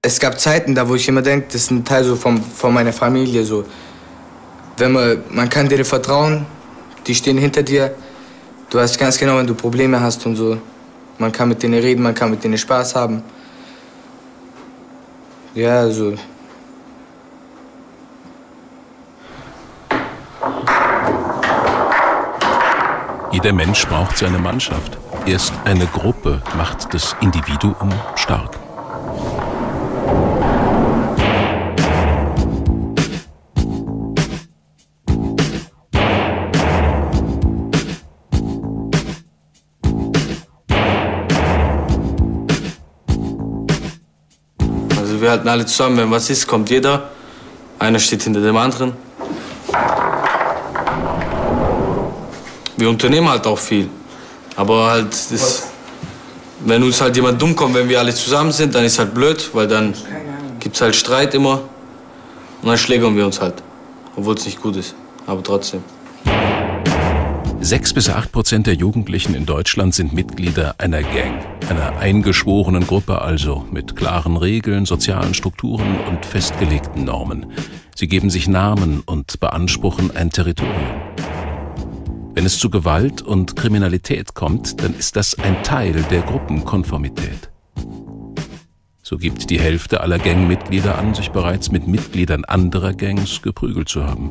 es gab Zeiten, da wo ich immer denke, das ist ein Teil so von meiner Familie. So. Wenn man kann dir vertrauen, die stehen hinter dir. Du weißt ganz genau, wenn du Probleme hast und so. Man kann mit denen reden, man kann mit denen Spaß haben. Ja, also. Jeder Mensch braucht seine Mannschaft. Erst eine Gruppe macht das Individuum stark. Also wir halten alle zusammen, wenn was ist, kommt jeder. Einer steht hinter dem anderen. Wir unternehmen halt auch viel. Aber halt, wenn uns halt jemand dumm kommt, wenn wir alle zusammen sind, dann ist halt blöd, weil dann gibt's halt Streit immer. Und dann schlägern wir uns halt. Obwohl es nicht gut ist, aber trotzdem. 6 bis 8% der Jugendlichen in Deutschland sind Mitglieder einer Gang, einer eingeschworenen Gruppe also, mit klaren Regeln, sozialen Strukturen und festgelegten Normen. Sie geben sich Namen und beanspruchen ein Territorium. Wenn es zu Gewalt und Kriminalität kommt, dann ist das ein Teil der Gruppenkonformität. So gibt die Hälfte aller Gangmitglieder an, sich bereits mit Mitgliedern anderer Gangs geprügelt zu haben.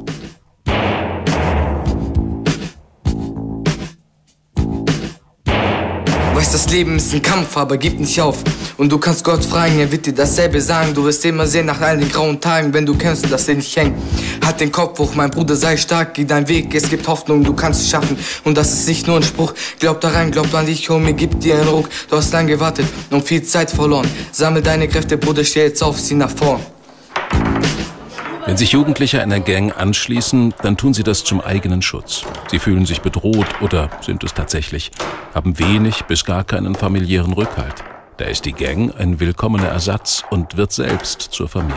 Das Leben ist ein Kampf, aber gib nicht auf. Und du kannst Gott fragen, er wird dir dasselbe sagen. Du wirst immer sehen nach all den grauen Tagen, wenn du kennst, dass er nicht hängt. Halt den Kopf hoch, mein Bruder, sei stark, geh deinen Weg, es gibt Hoffnung, du kannst es schaffen. Und das ist nicht nur ein Spruch, glaub daran, glaub an dich, Homie, gib dir einen Ruck. Du hast lang gewartet und viel Zeit verloren. Sammel deine Kräfte, Bruder, steh jetzt auf, zieh nach vorn. Wenn sich Jugendliche einer Gang anschließen, dann tun sie das zum eigenen Schutz. Sie fühlen sich bedroht oder sind es tatsächlich, haben wenig bis gar keinen familiären Rückhalt. Da ist die Gang ein willkommener Ersatz und wird selbst zur Familie.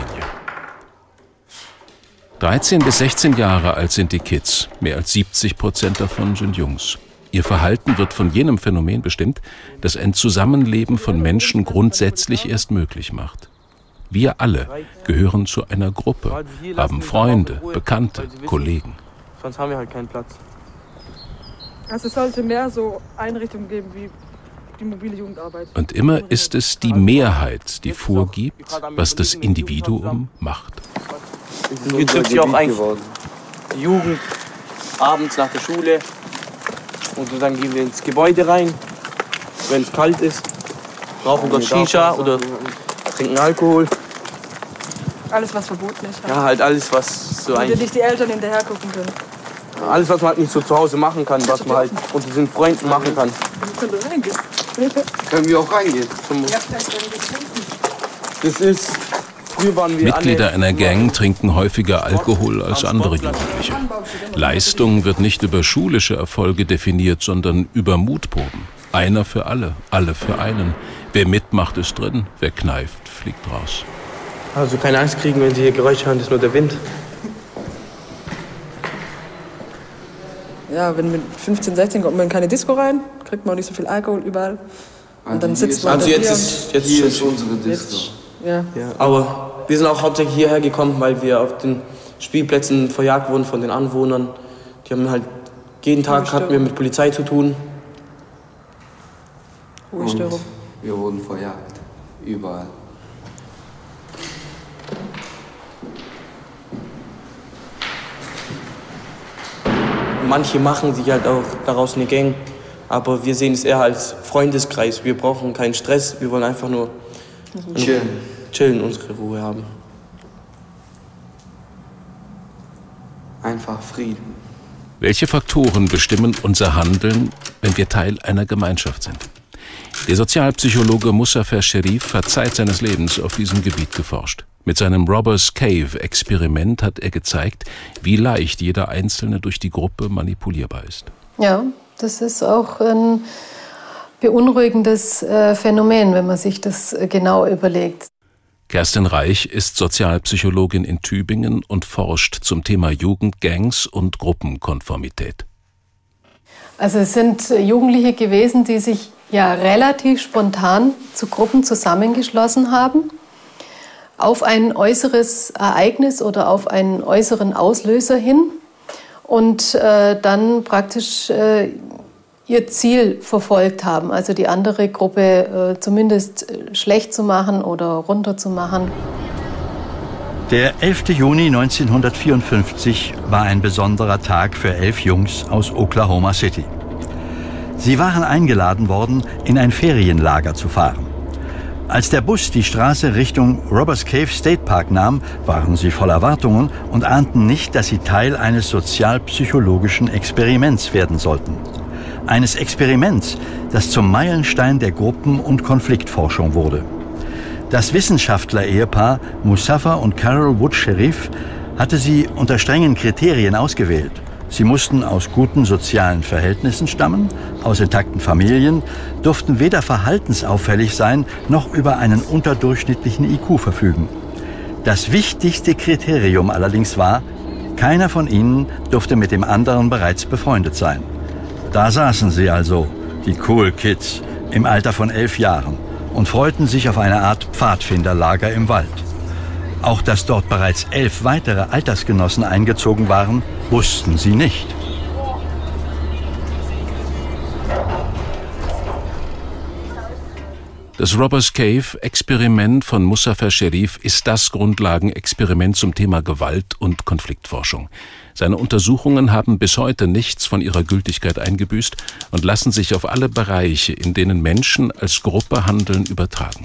13 bis 16 Jahre alt sind die Kids, mehr als 70% davon sind Jungs. Ihr Verhalten wird von jenem Phänomen bestimmt, das ein Zusammenleben von Menschen grundsätzlich erst möglich macht. Wir alle gehören zu einer Gruppe, haben Freunde, Bekannte, Kollegen. Sonst haben wir halt keinen Platz. Also es sollte mehr so Einrichtungen geben wie die mobile Jugendarbeit. Und immer ist es die Mehrheit, die vorgibt, was das Individuum macht. Hier trifft sich auch eigentlich die Jugend abends nach der Schule. Und dann gehen wir ins Gebäude rein, wenn es kalt ist. Rauchen dort Shisha oder trinken Alkohol. Alles, was verboten ist. Ja, halt alles, was so eigentlich... nicht die Eltern hinterher gucken können. Alles, was man halt nicht so zu Hause machen kann, was man halt unter den Freunden machen kann. Können wir reingehen? Können wir auch reingehen. Das ist... Früher waren wir Mitglieder einer Gang trinken häufiger Alkohol als andere Jugendliche. Leistung wird nicht über schulische Erfolge definiert, sondern über Mutproben. Einer für alle für einen. Wer mitmacht, ist drin. Wer kneift, fliegt raus. Also keine Angst kriegen, wenn Sie hier Geräusche hören, das ist nur der Wind. Ja, wenn mit 15, 16 kommt man in keine Disco rein, kriegt man auch nicht so viel Alkohol überall. Und dann sitzt man also jetzt ist unsere Disco. Ja. Aber wir sind auch hauptsächlich hierher gekommen, weil wir auf den Spielplätzen verjagt wurden von den Anwohnern. Die haben halt jeden Tag hatten wir mit Polizei zu tun. Ruhestörung. Wir wurden verjagt. Überall. Manche machen sich halt auch daraus eine Gang, aber wir sehen es eher als Freundeskreis. Wir brauchen keinen Stress, wir wollen einfach nur chillen, unsere Ruhe haben. Einfach Frieden. Welche Faktoren bestimmen unser Handeln, wenn wir Teil einer Gemeinschaft sind? Der Sozialpsychologe Muzafer Sherif hat Zeit seines Lebens auf diesem Gebiet geforscht. Mit seinem Robbers Cave-Experiment hat er gezeigt, wie leicht jeder Einzelne durch die Gruppe manipulierbar ist. Ja, das ist auch ein beunruhigendes Phänomen, wenn man sich das genau überlegt. Kerstin Reich ist Sozialpsychologin in Tübingen und forscht zum Thema Jugendgangs und Gruppenkonformität. Also es sind Jugendliche gewesen, die sich ja relativ spontan zu Gruppen zusammengeschlossen haben. auf ein äußeres Ereignis oder auf einen äußeren Auslöser hin und dann praktisch ihr Ziel verfolgt haben, also die andere Gruppe zumindest schlecht zu machen oder runterzumachen. Der 11. Juni 1954 war ein besonderer Tag für 11 Jungs aus Oklahoma City. Sie waren eingeladen worden, in ein Ferienlager zu fahren. Als der Bus die Straße Richtung Robbers Cave State Park nahm, waren sie voll Erwartungen und ahnten nicht, dass sie Teil eines sozialpsychologischen Experiments werden sollten. Eines Experiments, das zum Meilenstein der Gruppen- und Konfliktforschung wurde. Das Wissenschaftler-Ehepaar Muzaffar und Carol Wood Sherif hatte sie unter strengen Kriterien ausgewählt. Sie mussten aus guten sozialen Verhältnissen stammen, aus intakten Familien, durften weder verhaltensauffällig sein, noch über einen unterdurchschnittlichen IQ verfügen. Das wichtigste Kriterium allerdings war, keiner von ihnen durfte mit dem anderen bereits befreundet sein. Da saßen sie also, die Cool Kids, im Alter von 11 Jahren und freuten sich auf eine Art Pfadfinderlager im Wald. Auch dass dort bereits 11 weitere Altersgenossen eingezogen waren, wussten sie nicht. Das Robbers Cave-Experiment von Muzaffar Sherif ist das Grundlagenexperiment zum Thema Gewalt- und Konfliktforschung. Seine Untersuchungen haben bis heute nichts von ihrer Gültigkeit eingebüßt und lassen sich auf alle Bereiche, in denen Menschen als Gruppe handeln, übertragen.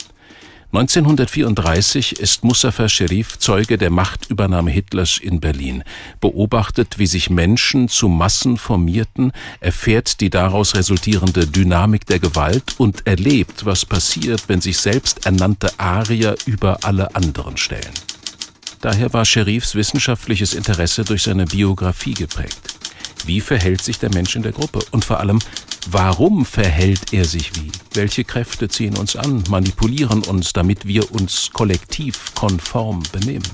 1934 ist Muzaffar Sherif Zeuge der Machtübernahme Hitlers in Berlin, beobachtet, wie sich Menschen zu Massen formierten, erfährt die daraus resultierende Dynamik der Gewalt und erlebt, was passiert, wenn sich selbsternannte Arier über alle anderen stellen. Daher war Sherifs wissenschaftliches Interesse durch seine Biografie geprägt. Wie verhält sich der Mensch in der Gruppe? Und vor allem, warum verhält er sich wie? Welche Kräfte ziehen uns an, manipulieren uns, damit wir uns kollektiv konform benehmen?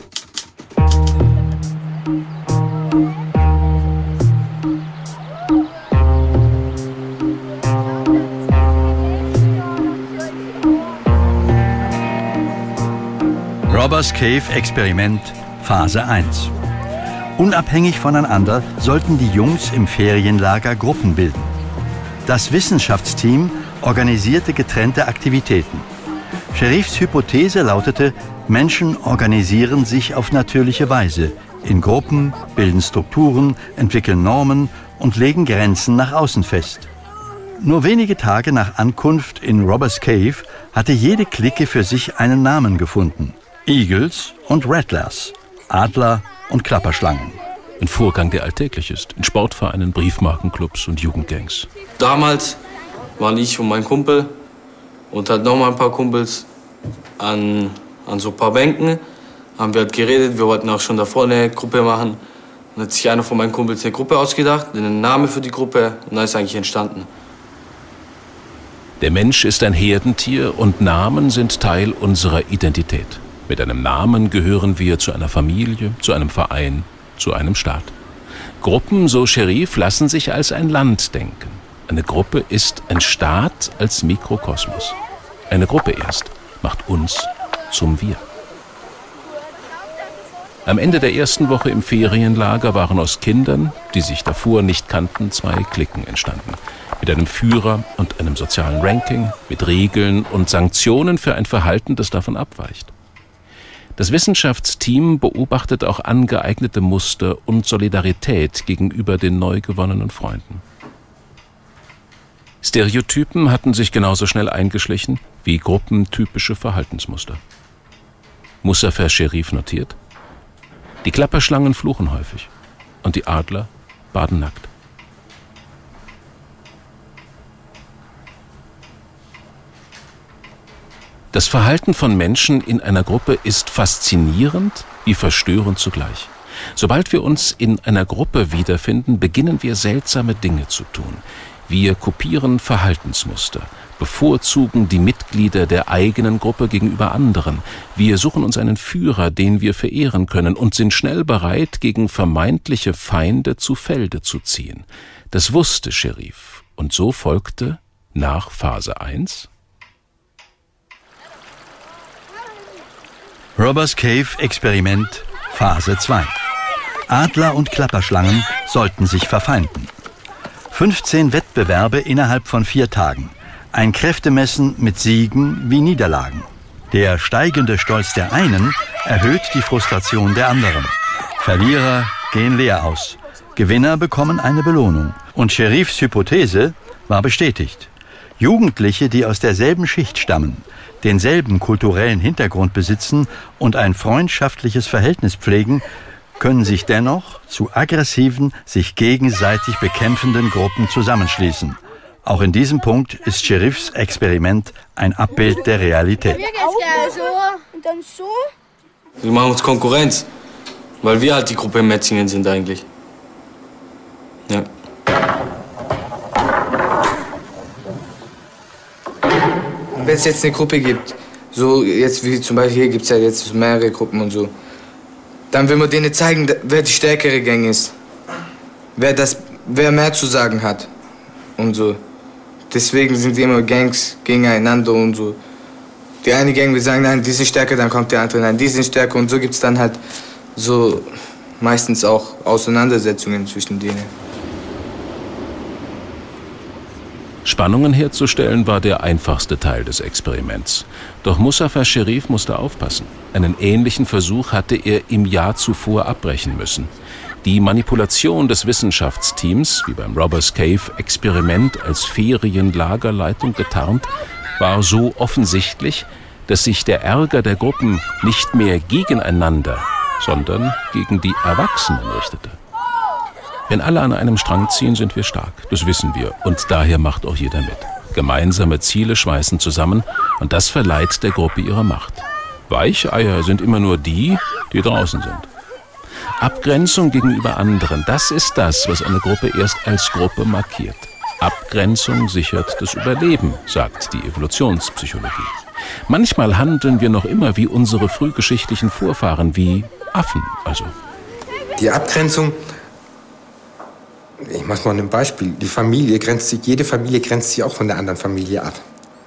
Robbers Cave Experiment Phase 1. Unabhängig voneinander sollten die Jungs im Ferienlager Gruppen bilden. Das Wissenschaftsteam organisierte getrennte Aktivitäten. Sherifs Hypothese lautete, Menschen organisieren sich auf natürliche Weise, in Gruppen, bilden Strukturen, entwickeln Normen und legen Grenzen nach außen fest. Nur wenige Tage nach Ankunft in Robbers Cave hatte jede Clique für sich einen Namen gefunden. Eagles und Rattlers, Adler und Klapperschlangen. Ein Vorgang, der alltäglich ist, in Sportvereinen, Briefmarkenclubs und Jugendgangs. Damals waren ich und mein Kumpel und halt noch mal ein paar Kumpels an so ein paar Bänken. Haben wir halt geredet, wir wollten auch schon davor eine Gruppe machen. Dann hat sich einer von meinen Kumpels eine Gruppe ausgedacht, einen Namen für die Gruppe und dann ist eigentlich entstanden. Der Mensch ist ein Herdentier und Namen sind Teil unserer Identität. Mit einem Namen gehören wir zu einer Familie, zu einem Verein, zu einem Staat. Gruppen, so Sherif, lassen sich als ein Land denken. Eine Gruppe ist ein Staat als Mikrokosmos. Eine Gruppe erst macht uns zum Wir. Am Ende der ersten Woche im Ferienlager waren aus Kindern, die sich davor nicht kannten, 2 Cliquen entstanden. Mit einem Führer und einem sozialen Ranking, mit Regeln und Sanktionen für ein Verhalten, das davon abweicht. Das Wissenschaftsteam beobachtet auch angeeignete Muster und Solidarität gegenüber den neu gewonnenen Freunden. Stereotypen hatten sich genauso schnell eingeschlichen wie gruppentypische Verhaltensmuster. Muzaffar Sherif notiert: Die Klapperschlangen fluchen häufig und die Adler baden nackt. Das Verhalten von Menschen in einer Gruppe ist faszinierend wie verstörend zugleich. Sobald wir uns in einer Gruppe wiederfinden, beginnen wir seltsame Dinge zu tun. Wir kopieren Verhaltensmuster, bevorzugen die Mitglieder der eigenen Gruppe gegenüber anderen. Wir suchen uns einen Führer, den wir verehren können, und sind schnell bereit, gegen vermeintliche Feinde zu Felde zu ziehen. Das wusste Sherif. Und so folgte nach Phase 1 Robbers Cave Experiment Phase 2. Adler und Klapperschlangen sollten sich verfeinden. 15 Wettbewerbe innerhalb von 4 Tagen. Ein Kräftemessen mit Siegen wie Niederlagen. Der steigende Stolz der einen erhöht die Frustration der anderen. Verlierer gehen leer aus. Gewinner bekommen eine Belohnung. Und Sherifs Hypothese war bestätigt. Jugendliche, die aus derselben Schicht stammen, denselben kulturellen Hintergrund besitzen und ein freundschaftliches Verhältnis pflegen, können sich dennoch zu aggressiven, sich gegenseitig bekämpfenden Gruppen zusammenschließen. Auch in diesem Punkt ist Sherifs Experiment ein Abbild der Realität. Und dann so? Wir machen uns Konkurrenz, weil wir halt die Gruppe in Metzingen sind eigentlich. Ja. Wenn es jetzt eine Gruppe gibt, so jetzt wie zum Beispiel hier gibt es ja jetzt mehrere Gruppen und so, dann will man denen zeigen, wer die stärkere Gang ist, wer mehr zu sagen hat und so. Deswegen sind die immer Gangs gegeneinander und so. Die eine Gang will sagen, nein, die sind stärker, dann kommt der andere, nein, die sind stärker und so gibt es dann halt so meistens auch Auseinandersetzungen zwischen denen. Spannungen herzustellen war der einfachste Teil des Experiments. Doch Mustafa Sherif musste aufpassen. Einen ähnlichen Versuch hatte er im Jahr zuvor abbrechen müssen. Die Manipulation des Wissenschaftsteams, wie beim Robbers Cave Experiment als Ferienlagerleitung getarnt, war so offensichtlich, dass sich der Ärger der Gruppen nicht mehr gegeneinander, sondern gegen die Erwachsenen richtete. Wenn alle an einem Strang ziehen, sind wir stark, das wissen wir, und daher macht auch jeder mit. Gemeinsame Ziele schweißen zusammen und das verleiht der Gruppe ihre Macht. Weicheier sind immer nur die, die draußen sind. Abgrenzung gegenüber anderen, das ist das, was eine Gruppe erst als Gruppe markiert. Abgrenzung sichert das Überleben, sagt die Evolutionspsychologie. Manchmal handeln wir noch immer wie unsere frühgeschichtlichen Vorfahren, wie Affen also. Die Abgrenzung, ich mache mal ein Beispiel, jede Familie grenzt sich auch von der anderen Familie ab.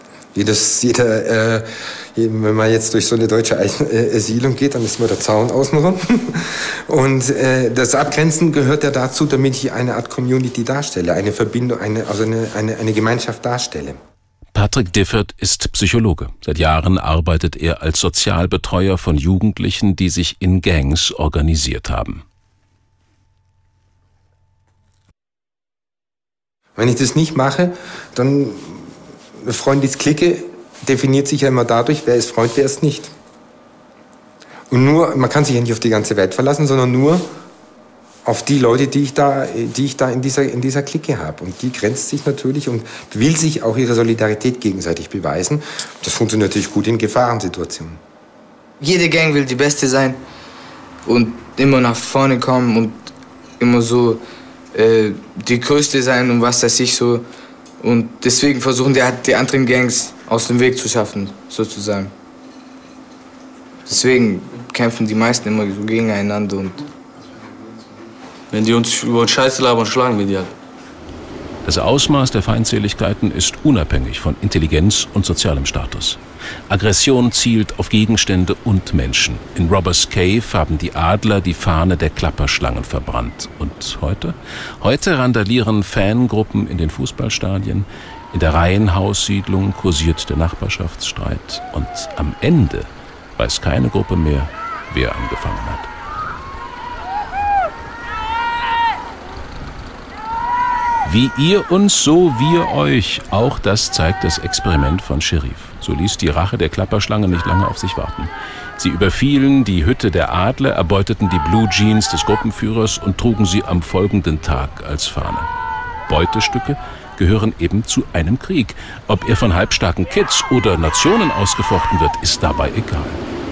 Wenn man jetzt durch so eine deutsche Siedlung geht, dann ist immer der Zaun außenrum. Und das Abgrenzen gehört ja dazu, damit ich eine Art Community darstelle, eine Verbindung, eine Gemeinschaft darstelle. Patrick Differt ist Psychologe. Seit Jahren arbeitet er als Sozialbetreuer von Jugendlichen, die sich in Gangs organisiert haben. Wenn ich das nicht mache, dann eine Freundesklicke definiert sich ja immer dadurch, wer ist Freund, wer ist nicht. Und man kann sich ja nicht auf die ganze Welt verlassen, sondern nur auf die Leute, die ich da in dieser Clique habe. Und die grenzt sich natürlich und will sich auch ihre Solidarität gegenseitig beweisen. Das funktioniert natürlich gut in Gefahrensituationen. Jede Gang will die Beste sein und immer nach vorne kommen und immer so die Größte sein und was weiß ich so. Und deswegen versuchen die anderen Gangs aus dem Weg zu schaffen, sozusagen. Deswegen kämpfen die meisten immer so gegeneinander. Und wenn die uns über Scheiße labern, schlagen wir die halt. Das Ausmaß der Feindseligkeiten ist unabhängig von Intelligenz und sozialem Status. Aggression zielt auf Gegenstände und Menschen. In Robbers Cave haben die Adler die Fahne der Klapperschlangen verbrannt. Und heute? Heute randalieren Fangruppen in den Fußballstadien. In der Reihenhaussiedlung kursiert der Nachbarschaftsstreit. Und am Ende weiß keine Gruppe mehr, wer angefangen hat. Wie ihr uns, so wir euch. Auch das zeigt das Experiment von Sherif. So ließ die Rache der Klapperschlange nicht lange auf sich warten. Sie überfielen die Hütte der Adler, erbeuteten die Blue Jeans des Gruppenführers und trugen sie am folgenden Tag als Fahne. Beutestücke gehören eben zu einem Krieg. Ob er von halbstarken Kids oder Nationen ausgefochten wird, ist dabei egal.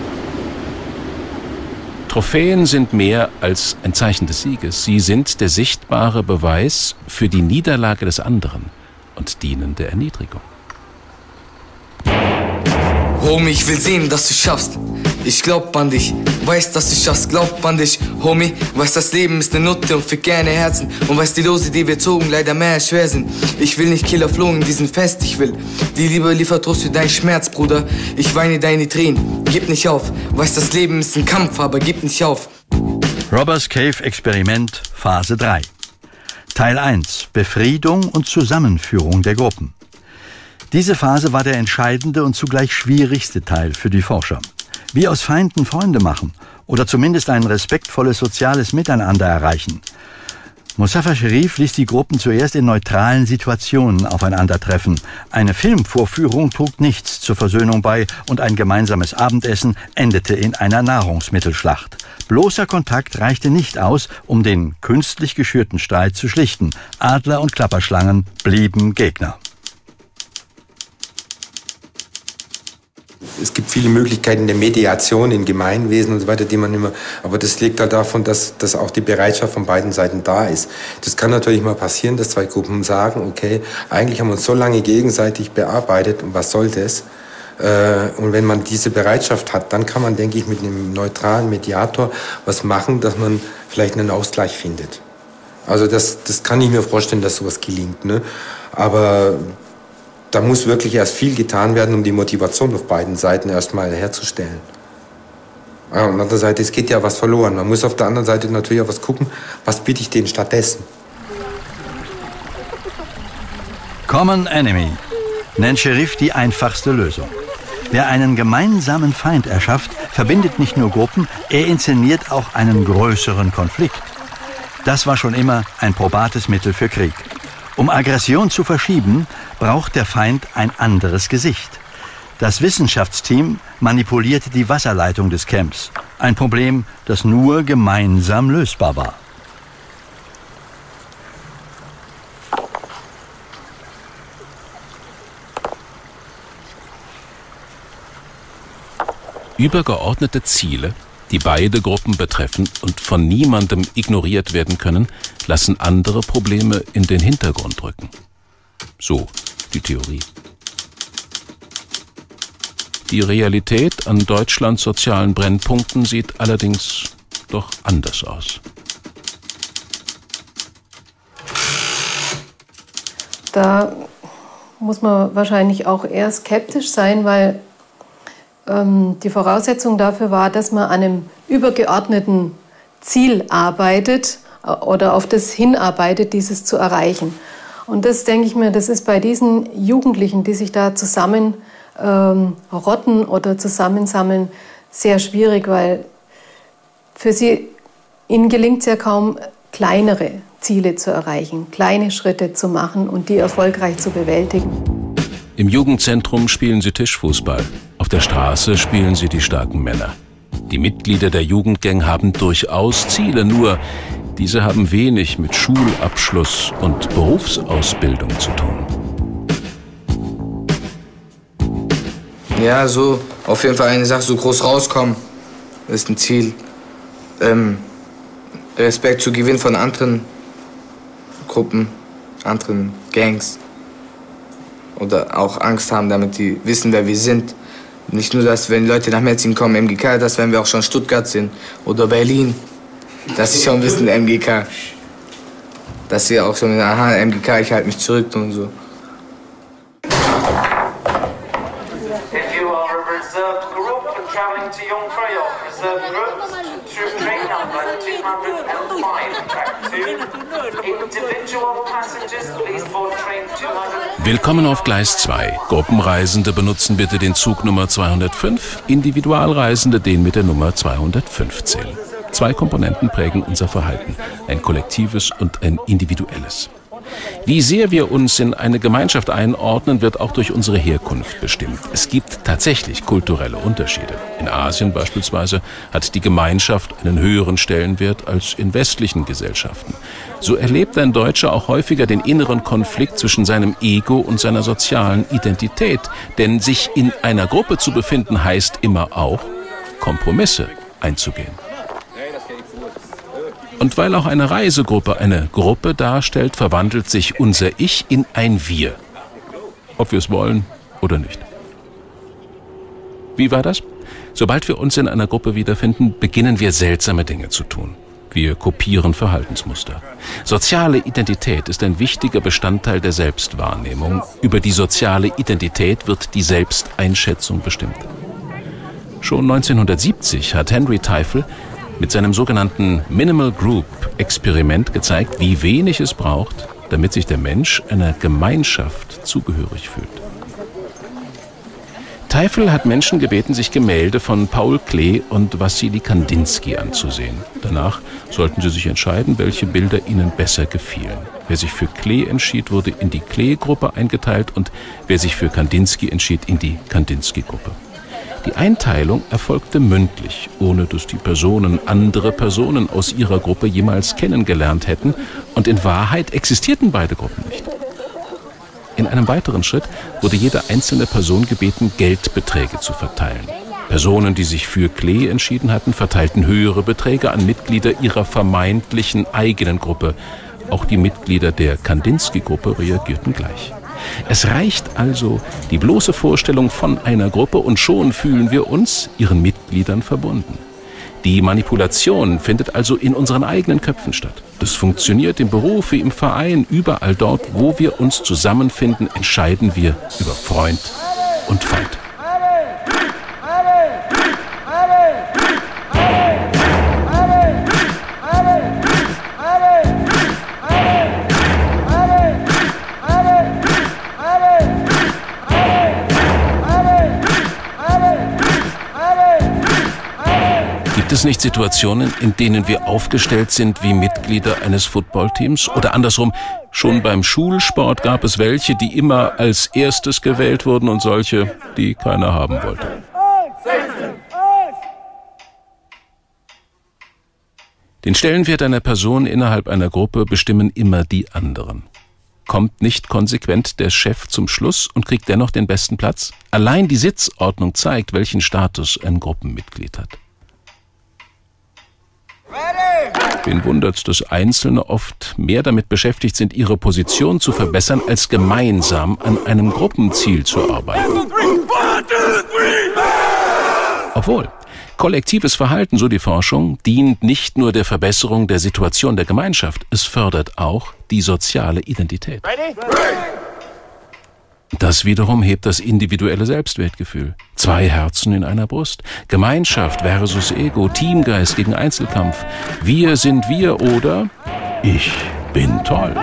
Trophäen sind mehr als ein Zeichen des Sieges. Sie sind der sichtbare Beweis für die Niederlage des anderen und dienen der Erniedrigung. Homie, ich will sehen, dass du schaffst. Ich glaub an dich, weiß, dass ich das glaub an dich, Homie. Weiß, das Leben ist eine Nutte und fickt gerne Herzen. Und weiß, die Lose, die wir zogen, leider mehr als schwer sind. Ich will nicht Killer flohen in diesem Fest, ich will die Liebe liefert Trost für deinen Schmerz, Bruder. Ich weine deine Tränen, gib nicht auf. Weiß, das Leben ist ein Kampf, aber gib nicht auf. Robbers Cave Experiment Phase 3. Teil 1. Befriedung und Zusammenführung der Gruppen. Diese Phase war der entscheidende und zugleich schwierigste Teil für die Forscher. Wie aus Feinden Freunde machen oder zumindest ein respektvolles soziales Miteinander erreichen. Mustafa Sherif ließ die Gruppen zuerst in neutralen Situationen aufeinandertreffen. Eine Filmvorführung trug nichts zur Versöhnung bei und ein gemeinsames Abendessen endete in einer Nahrungsmittelschlacht. Bloßer Kontakt reichte nicht aus, um den künstlich geschürten Streit zu schlichten. Adler und Klapperschlangen blieben Gegner. Es gibt viele Möglichkeiten der Mediation in Gemeinwesen und so weiter, die man immer, aber das liegt halt davon, dass auch die Bereitschaft von beiden Seiten da ist. Das kann natürlich mal passieren, dass zwei Gruppen sagen, okay, eigentlich haben wir uns so lange gegenseitig bearbeitet und was soll das? Und wenn man diese Bereitschaft hat, dann kann man, denke ich, mit einem neutralen Mediator was machen, dass man vielleicht einen Ausgleich findet. Also das kann ich mir vorstellen, dass sowas gelingt, ne? Aber da muss wirklich erst viel getan werden, um die Motivation auf beiden Seiten erstmal herzustellen. Auf der anderen Seite, es geht ja was verloren. Man muss auf der anderen Seite natürlich auch was gucken, was biete ich denen stattdessen. Common Enemy nennt Sherif die einfachste Lösung. Wer einen gemeinsamen Feind erschafft, verbindet nicht nur Gruppen, er inszeniert auch einen größeren Konflikt. Das war schon immer ein probates Mittel für Krieg. Um Aggression zu verschieben, braucht der Feind ein anderes Gesicht. Das Wissenschaftsteam manipulierte die Wasserleitung des Camps. Ein Problem, das nur gemeinsam lösbar war. Übergeordnete Ziele, die beide Gruppen betreffen und von niemandem ignoriert werden können, lassen andere Probleme in den Hintergrund rücken. So die Theorie. Die Realität an Deutschlands sozialen Brennpunkten sieht allerdings doch anders aus. Da muss man wahrscheinlich auch eher skeptisch sein, weil die Voraussetzung dafür war, dass man an einem übergeordneten Ziel arbeitet oder auf das hinarbeitet, dieses zu erreichen. Und das, denke ich mir, das ist bei diesen Jugendlichen, die sich da zusammen rotten oder zusammensammeln, sehr schwierig, weil für ihnen gelingt es ja kaum, kleinere Ziele zu erreichen, kleine Schritte zu machen und die erfolgreich zu bewältigen. Im Jugendzentrum spielen sie Tischfußball. Auf der Straße spielen sie die starken Männer. Die Mitglieder der Jugendgang haben durchaus Ziele, nur diese haben wenig mit Schulabschluss und Berufsausbildung zu tun. Ja, so auf jeden Fall eine Sache, so groß rauskommen, ist ein Ziel. Respekt zu gewinnen von anderen Gruppen, anderen Gangs. Oder auch Angst haben, damit die wissen, wer wir sind. Nicht nur, dass wenn Leute nach Metzingen kommen, MGK, dass wenn wir auch schon Stuttgart sind oder Berlin, dass sie schon wissen, MGK. Dass sie auch schon, aha, MGK, ich halte mich zurück und so. Willkommen auf Gleis 2. Gruppenreisende benutzen bitte den Zug Nummer 205, Individualreisende den mit der Nummer 215. Zwei Komponenten prägen unser Verhalten, ein kollektives und ein individuelles. Wie sehr wir uns in eine Gemeinschaft einordnen, wird auch durch unsere Herkunft bestimmt. Es gibt tatsächlich kulturelle Unterschiede. In Asien beispielsweise hat die Gemeinschaft einen höheren Stellenwert als in westlichen Gesellschaften. So erlebt ein Deutscher auch häufiger den inneren Konflikt zwischen seinem Ego und seiner sozialen Identität. Denn sich in einer Gruppe zu befinden, heißt immer auch, Kompromisse einzugehen. Und weil auch eine Reisegruppe eine Gruppe darstellt, verwandelt sich unser Ich in ein Wir. Ob wir es wollen oder nicht. Wie war das? Sobald wir uns in einer Gruppe wiederfinden, beginnen wir seltsame Dinge zu tun. Wir kopieren Verhaltensmuster. Soziale Identität ist ein wichtiger Bestandteil der Selbstwahrnehmung. Über die soziale Identität wird die Selbsteinschätzung bestimmt. Schon 1970 hat Henry Teifel mit seinem sogenannten Minimal Group Experiment gezeigt, wie wenig es braucht, damit sich der Mensch einer Gemeinschaft zugehörig fühlt. Teifel hat Menschen gebeten, sich Gemälde von Paul Klee und Wassili Kandinsky anzusehen. Danach sollten sie sich entscheiden, welche Bilder ihnen besser gefielen. Wer sich für Klee entschied, wurde in die Klee-Gruppe eingeteilt und wer sich für Kandinsky entschied, in die Kandinsky-Gruppe. Die Einteilung erfolgte mündlich, ohne dass die Personen andere Personen aus ihrer Gruppe jemals kennengelernt hätten, und in Wahrheit existierten beide Gruppen nicht. In einem weiteren Schritt wurde jede einzelne Person gebeten, Geldbeträge zu verteilen. Personen, die sich für Klee entschieden hatten, verteilten höhere Beträge an Mitglieder ihrer vermeintlichen eigenen Gruppe. Auch die Mitglieder der Kandinsky-Gruppe reagierten gleich. Es reicht also die bloße Vorstellung von einer Gruppe und schon fühlen wir uns ihren Mitgliedern verbunden. Die Manipulation findet also in unseren eigenen Köpfen statt. Das funktioniert im Beruf wie im Verein. Überall dort, wo wir uns zusammenfinden, entscheiden wir über Freund und Feind. Gibt es nicht Situationen, in denen wir aufgestellt sind wie Mitglieder eines Footballteams? Oder andersrum, schon beim Schulsport gab es welche, die immer als erstes gewählt wurden und solche, die keiner haben wollte. Den Stellenwert einer Person innerhalb einer Gruppe bestimmen immer die anderen. Kommt nicht konsequent der Chef zum Schluss und kriegt dennoch den besten Platz? Allein die Sitzordnung zeigt, welchen Status ein Gruppenmitglied hat. Wen wundert's, dass Einzelne oft mehr damit beschäftigt sind, ihre Position zu verbessern, als gemeinsam an einem Gruppenziel zu arbeiten. Obwohl, kollektives Verhalten, so die Forschung, dient nicht nur der Verbesserung der Situation der Gemeinschaft, es fördert auch die soziale Identität. Das wiederum hebt das individuelle Selbstwertgefühl. 2 Herzen in einer Brust. Gemeinschaft versus Ego, Teamgeist gegen Einzelkampf. Wir sind wir oder ich bin toll.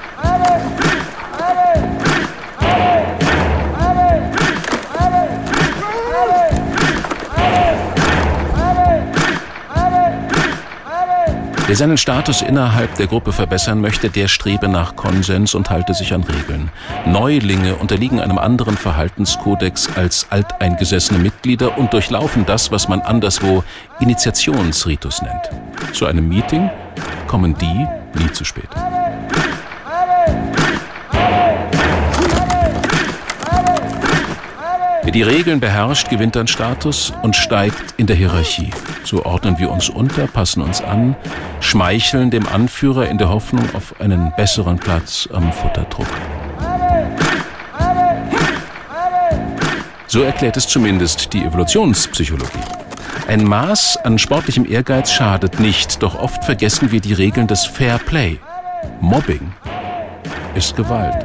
Wer seinen Status innerhalb der Gruppe verbessern möchte, der strebe nach Konsens und halte sich an Regeln. Neulinge unterliegen einem anderen Verhaltenskodex als alteingesessene Mitglieder und durchlaufen das, was man anderswo Initiationsritus nennt. Zu einem Meeting kommen die nie zu spät. Wer die Regeln beherrscht, gewinnt an Status und steigt in der Hierarchie. So ordnen wir uns unter, passen uns an, schmeicheln dem Anführer in der Hoffnung auf einen besseren Platz am Futterdruck. So erklärt es zumindest die Evolutionspsychologie. Ein Maß an sportlichem Ehrgeiz schadet nicht, doch oft vergessen wir die Regeln des Fair Play. Mobbing ist Gewalt.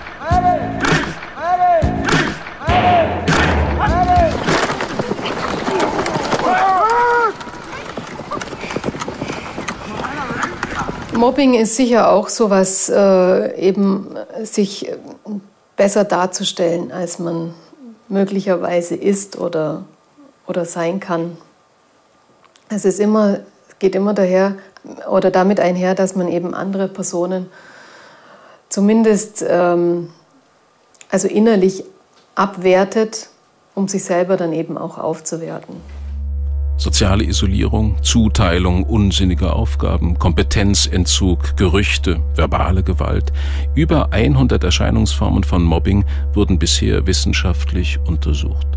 Mobbing ist sicher auch sowas, eben sich besser darzustellen, als man möglicherweise ist oder sein kann. Es geht immer daher oder damit einher, dass man eben andere Personen zumindest also innerlich abwertet, um sich selber dann eben auch aufzuwerten. Soziale Isolierung, Zuteilung unsinniger Aufgaben, Kompetenzentzug, Gerüchte, verbale Gewalt. Über 100 Erscheinungsformen von Mobbing wurden bisher wissenschaftlich untersucht.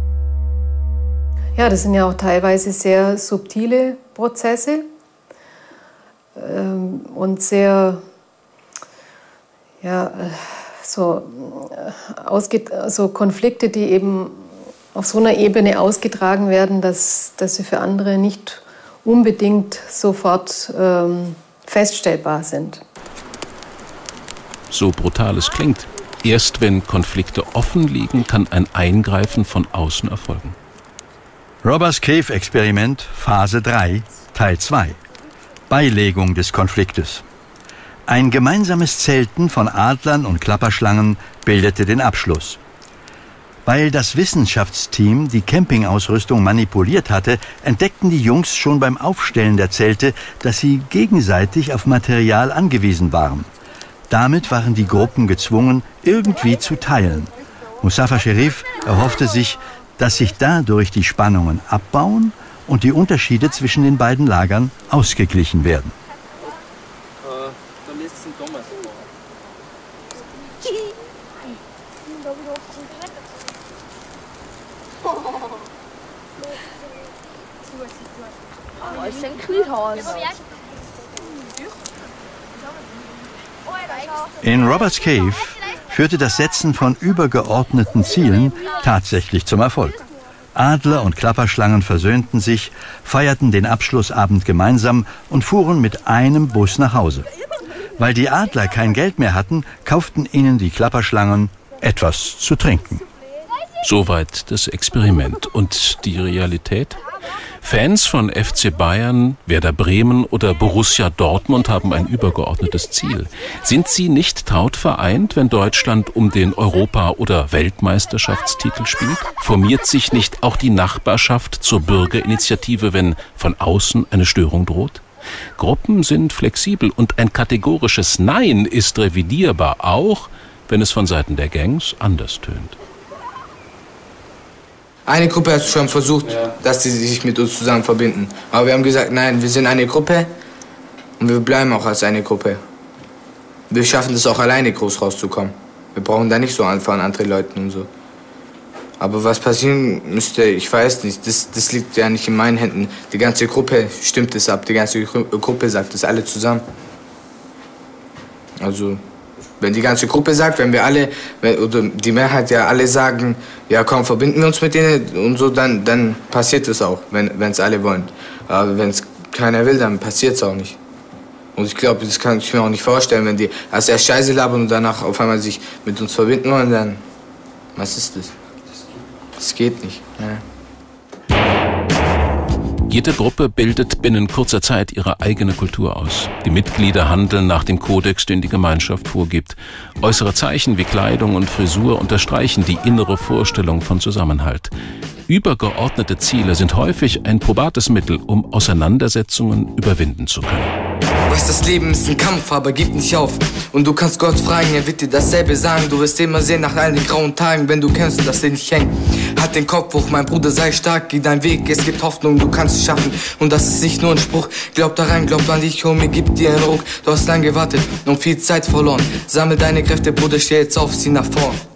Ja, das sind ja auch teilweise sehr subtile Prozesse und sehr, ja, so Konflikte, die eben auf so einer Ebene ausgetragen werden, dass sie für andere nicht unbedingt sofort feststellbar sind. So brutal es klingt, erst wenn Konflikte offen liegen, kann ein Eingreifen von außen erfolgen. Robbers Cave-Experiment, Phase 3, Teil 2. Beilegung des Konfliktes. Ein gemeinsames Zelten von Adlern und Klapperschlangen bildete den Abschluss. Weil das Wissenschaftsteam die Campingausrüstung manipuliert hatte, entdeckten die Jungs schon beim Aufstellen der Zelte, dass sie gegenseitig auf Material angewiesen waren. Damit waren die Gruppen gezwungen, irgendwie zu teilen. Mustafa Sherif erhoffte sich, dass sich dadurch die Spannungen abbauen und die Unterschiede zwischen den beiden Lagern ausgeglichen werden. In Roberts Cave führte das Setzen von übergeordneten Zielen tatsächlich zum Erfolg. Adler und Klapperschlangen versöhnten sich, feierten den Abschlussabend gemeinsam und fuhren mit einem Bus nach Hause. Weil die Adler kein Geld mehr hatten, kauften ihnen die Klapperschlangen etwas zu trinken. Soweit das Experiment. Und die Realität? Fans von FC Bayern, Werder Bremen oder Borussia Dortmund haben ein übergeordnetes Ziel. Sind sie nicht taut vereint, wenn Deutschland um den Europa- oder Weltmeisterschaftstitel spielt? Formiert sich nicht auch die Nachbarschaft zur Bürgerinitiative, wenn von außen eine Störung droht? Gruppen sind flexibel und ein kategorisches Nein ist revidierbar, auch wenn es von Seiten der Gangs anders tönt. Eine Gruppe hat schon versucht, dass sie sich mit uns zusammen verbinden. Aber wir haben gesagt, nein, wir sind eine Gruppe und wir bleiben auch als eine Gruppe. Wir schaffen es auch alleine, groß rauszukommen. Wir brauchen da nicht so anfahren, andere Leute und so. Aber was passieren müsste, ich weiß nicht. Das liegt ja nicht in meinen Händen. Die ganze Gruppe stimmt es ab. Die ganze Gruppe sagt es alle zusammen. Also, wenn die ganze Gruppe sagt, wenn wir alle, oder die Mehrheit ja alle sagen, ja komm, verbinden wir uns mit denen und so, dann passiert es auch, wenn es alle wollen. Aber wenn es keiner will, dann passiert es auch nicht. Und ich glaube, das kann ich mir auch nicht vorstellen, wenn die erst Scheiße labern und danach auf einmal sich mit uns verbinden wollen, dann, was ist das? Das geht nicht. Ja. Jede Gruppe bildet binnen kurzer Zeit ihre eigene Kultur aus. Die Mitglieder handeln nach dem Kodex, den die Gemeinschaft vorgibt. Äußere Zeichen wie Kleidung und Frisur unterstreichen die innere Vorstellung von Zusammenhalt. Übergeordnete Ziele sind häufig ein probates Mittel, um Auseinandersetzungen überwinden zu können. Weißt, das Leben ist ein Kampf, aber gib nicht auf. Und du kannst Gott fragen, er wird dir dasselbe sagen. Du wirst immer sehen nach all den grauen Tagen, wenn du kennst, dass er nicht hängt. Halt den Kopf hoch, mein Bruder, sei stark, geh deinen Weg, es gibt Hoffnung, du kannst es schaffen. Und das ist nicht nur ein Spruch, glaub daran, glaub an dich, Homie, gib dir einen Ruck. Du hast lang gewartet und viel Zeit verloren. Sammel deine Kräfte, Bruder, steh jetzt auf, zieh nach vorn.